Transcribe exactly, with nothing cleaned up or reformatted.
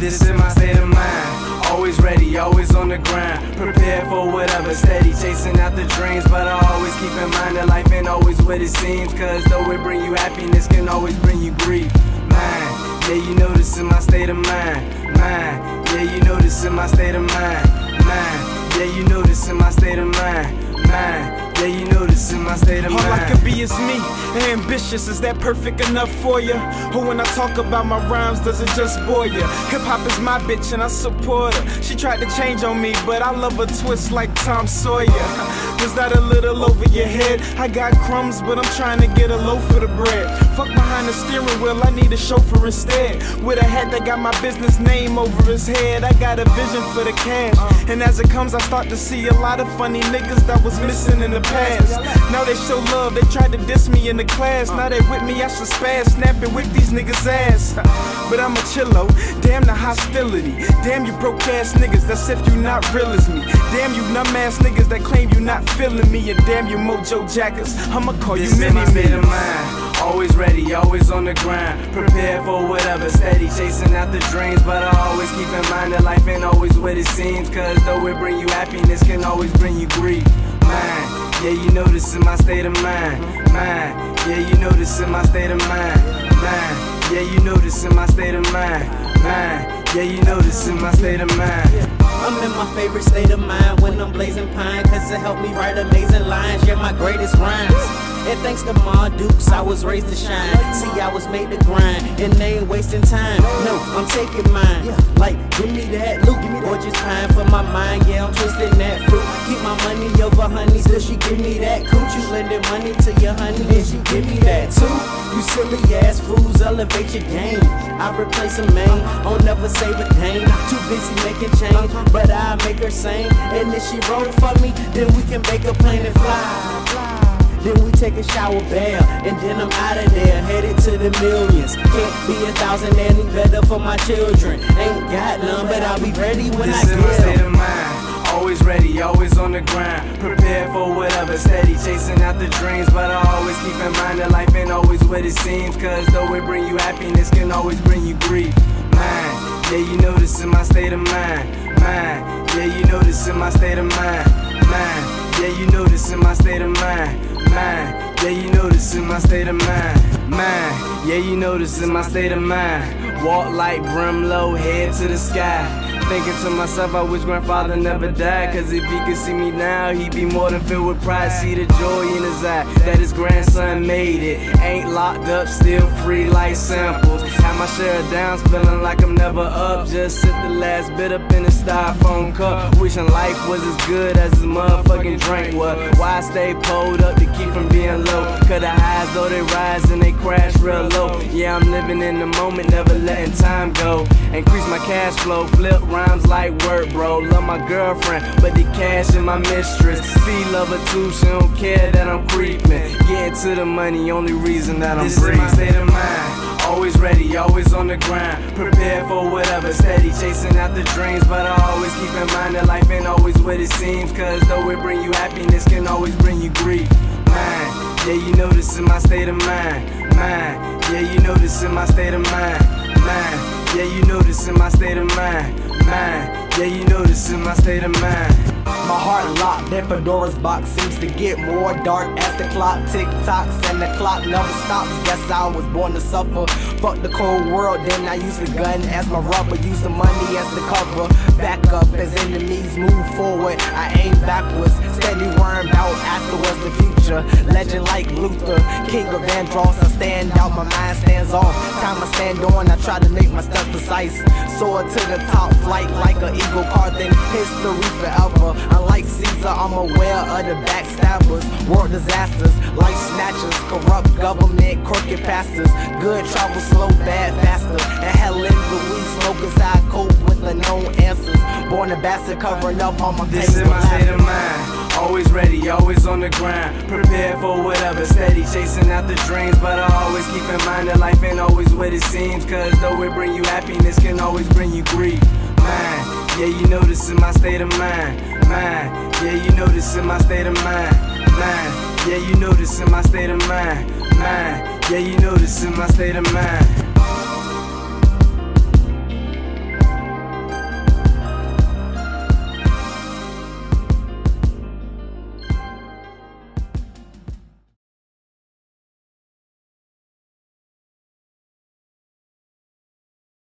This is my state of mind. Always ready, always on the grind, prepared for whatever, steady chasing out the dreams. But I always keep in mind that life ain't always what it seems, cause though it bring you happiness, can always bring you grief. Mind, yeah, you know this is my state of mind. Mind, yeah, you know this is my state of mind. Mind, yeah, you know this is my state of mind. Mind, yeah, you know this is my state of mind. All I could be is me, ambitious, is that perfect enough for you? Or when I talk about my rhymes, does it just bore you? Hip-hop is my bitch and I support her. She tried to change on me, but I love a twist like Tom Sawyer. Was that a little over your head? I got crumbs, but I'm trying to get a loaf of the bread. Fuck behind the steering wheel, I need a chauffeur instead. With a hat that got my business name over his head. I got a vision for the cash, and as it comes I start to see a lot of funny niggas that was missing in the past. Now they show love, they tried to diss me in the class. Now they with me, I should spaz, snap and whip these niggas' ass. But I'm a chillo, damn the hostility. Damn you broke ass niggas, that's if you not real as me. Damn you numb ass niggas that claim you not feeling me. And damn you mojo jackers, I'ma call this you mini my state of mind. Always ready, always on the grind, prepared for whatever, steady chasing out the dreams. But I always keep in mind that life ain't always what it seems, cause though it bring you happiness, can always bring you grief. Mind, yeah, you know this is my state of mind. Mind, yeah, you know this is my state of mind. Mind, yeah, you know this is my state of mind. Mind, yeah, you know this is my state of mind. I'm in my favorite state of mind when I'm blazing pine, cause it helped me write amazing lines, yeah, my greatest rhymes. And thanks to Ma Dukes, I was raised to shine. See, I was made to grind, and they ain't wasting time. No, I'm taking mine. Like, give me that loot, gorgeous pine for my mind. Yeah, I'm twisting that fruit. Keep my money over honey, still she give me that cooch. You lending money to your honey, and she give me that too. You silly ass fools, elevate your game. I replace a main, I'll never save a dame. Too busy making change, but I make her sing. And if she roll for me, then we can make a plane and fly. Then we take a shower bath, and then I'm out of there, headed to the millions. Can't be a thousand any better for my children. Ain't got none, but I'll be ready when this I get them. This is my state of mind. Always ready, always on the grind, prepared for whatever, steady chasing out the dreams. But I always keep in mind that life ain't always what it seems, cause though it bring you happiness, can always bring you grief. Mind, yeah, you know this is my state of mind. Mind, yeah, you know this is my state of mind. Mind, yeah, you know this is my state of mind. Mind, yeah, you know this is my state of mind. Mind, yeah, you know this is my state of mind. Walk like brim low, head to the sky. Thinking to myself, I wish grandfather never died, cause if he could see me now, he'd be more than filled with pride. See the joy in his eye, that his grandson made it. Ain't locked up, still free like samples. Had my share of downs, feeling like I'm never up. Just sip the last bit up in a styrofoam cup, wishing life was as good as his motherfucking drink was. Why I stay pulled up to keep from being low? Cause the highs though they rise and they crash real low. Yeah, I'm living in the moment, never letting time go. Increase my cash flow, flip rhymes like work, bro. Love my girlfriend, but the cash is my mistress. Feed love her too, she don't care that I'm creeping. Getting to the money, only reason that I'm this breathing. This is my state of mind. Always ready, always on the grind, prepared for whatever, steady chasing out the dreams. But I always keep in mind that life ain't always what it seems, cause though it bring you happiness, can always bring you grief. Mind, yeah, you know this is my state of mind. Mind, yeah, you know this is my state of mind. Mind, yeah, you know this is my state of mind. Mind, yeah, you know this is my state of mind. My heart locked, that Pandora's box seems to get more dark as the clock tick-tocks and the clock never stops. Guess I was born to suffer. Fuck the cold world, then I use the gun as my rubber, use the money as the cover. Back up as enemies move forward, I aim backwards, steady worrying about afterwards the future. Legend like Luther, king of Andross, I stand out, my mind stands off. Time I stand on, I try to make my steps precise. Soar to the top flight like an eagle, carving history forever. Unlike Caesar, I'm aware of the backstabbers, world disasters, life snatchers, corrupt government, crooked pastors. Good travel slow, bad faster. And hell in the weed smokers, I cope with the known answers. Born a bastard, covering up all my pain. This is my state of mind. Always ready, always on the grind, prepared for whatever, steady chasing out the dreams. But I always keep in mind that life ain't always what it seems, cause though it bring you happiness, can always bring you grief. Mind, yeah, you know this is my state of mind. Mind, yeah, you know this is my state of mind. Mind, yeah, you know this is my state of mind. Mind, yeah, you know this is my state of mind.